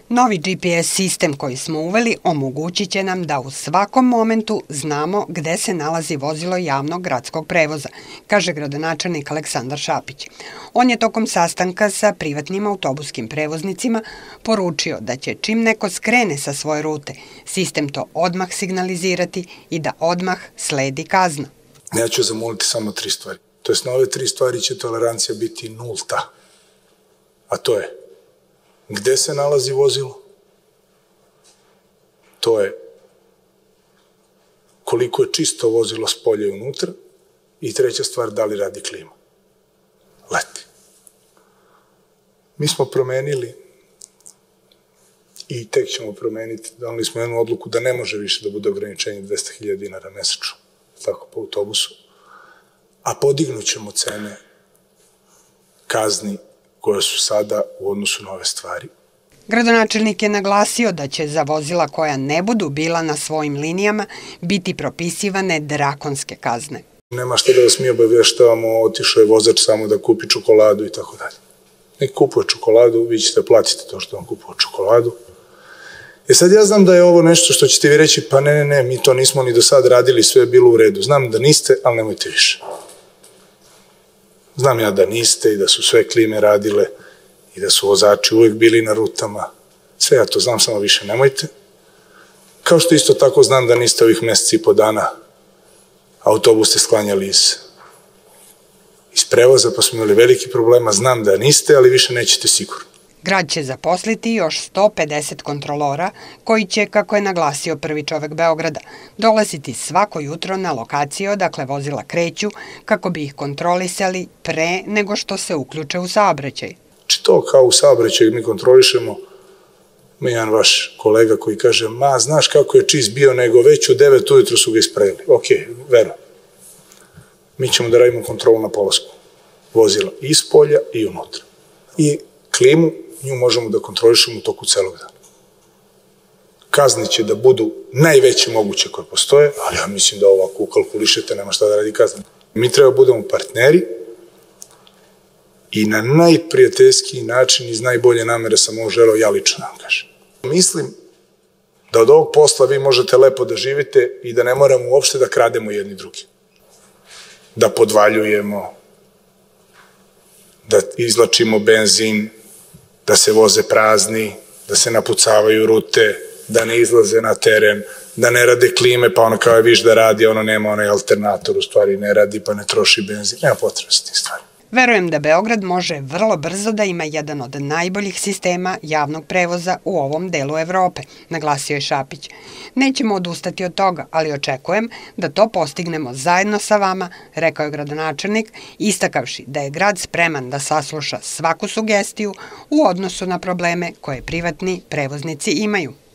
Novi GPS sistem koji smo uveli omogućit će nam da u svakom momentu znamo gde se nalazi vozilo javnog gradskog prevoza, kaže gradonačelnik Aleksandar Šapić. On je tokom sastanka sa privatnim autobuskim prevoznicima poručio da će čim neko skrene sa svoje rute, sistem to odmah signalizirati i da odmah sledi kazna. Ja ću zamoliti samo 3 stvari. To jest na ove 3 stvari će tolerancija biti nulta. A to je gde se nalazi vozilo, to je koliko je čisto vozilo s polja i unutra i treća stvar, da li radi klima. Leti. Mi smo promenili i tek ćemo promeniti, donali smo jednu odluku da ne može više da bude ograničenje 200.000 dinara mesečno, tako po autobusu, a podignut ćemo cene kazni koje su sada u odnosu na ove stvari. Gradonačelnik je naglasio da će za vozila koja ne budu bila na svojim linijama biti propisivane drakonske kazne. Nema što da vas mi obaveštavamo, otišao je vozač samo da kupi čokoladu i tako dalje. Nek kupuje čokoladu, vi ćete platiti to što vam kupuje čokoladu. Sad ja znam da je ovo nešto što ćete vi reći, pa ne, mi to nismo ni do sad radili, sve je bilo u redu. Znam da niste, ali nemojte više. Znam ja da niste i da su sve klime radile i da su vozači uvek bili na rutama. Sve ja to znam, samo više nemojte. Kao što isto tako znam da niste ovih meseci i po dana autobus ste sklanjali iz prevoza, pa smo imali veliki problema. Znam da niste, ali više nećete sigurno. Grad će zaposliti još 150 kontrolora koji će, kako je naglasio prvi čovek Beograda, dolaziti svako jutro na lokaciju odakle vozila kreću kako bi ih kontrolisali pre nego što se uključe u saobraćaj. Znači to kao u saobraćaju mi kontrolišemo, ima jedan vaš kolega koji kaže, znaš kako je čist bio, nego već u 9 ujutru su ga ispravili. Ok, verujem. Mi ćemo da radimo kontrolu na polasku vozila iz polja i unutra. I klimu, nju možemo da kontrolišemo u toku celog dana. Kazne će da budu najveće moguće koje postoje, ali ja mislim da ovako ukalkulišete, nema šta da radi kazne. Mi treba budemo partneri i na najprijateljskiji način iz najbolje namere sam ovo želeo ja lično da vam kažem. Mislim da od ovog posla vi možete lepo da živite i da ne moramo uopšte da krademo jedni drugi. Da podvaljujemo, da izvlačimo benzin, da se voze prazni, da se napucavaju rute, da ne izlaze na teren, da ne rade klime, pa ono kao je viš da radi, ono nema onaj alternator, u stvari ne radi pa ne troši benzin. Nema potrebe s tim stvari. Verujem da Beograd može vrlo brzo da ima jedan od najboljih sistema javnog prevoza u ovom delu Evrope, naglasio je Šapić. Nećemo odustati od toga, ali očekujem da to postignemo zajedno sa vama, rekao je gradonačelnik, istakavši da je grad spreman da sasluša svaku sugestiju u odnosu na probleme koje privatni prevoznici imaju.